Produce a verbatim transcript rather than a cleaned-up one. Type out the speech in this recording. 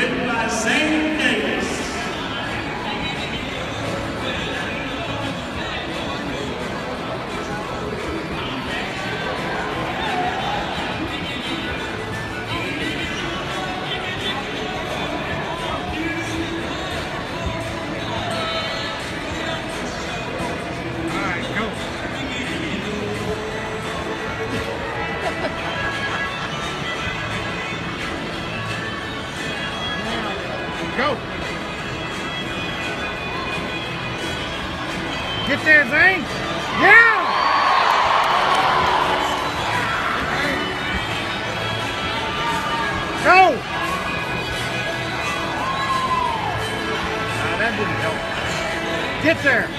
win by Zane Davis. Go. Get there, Zane. Yeah. Go. Nah, that didn't help. Get there.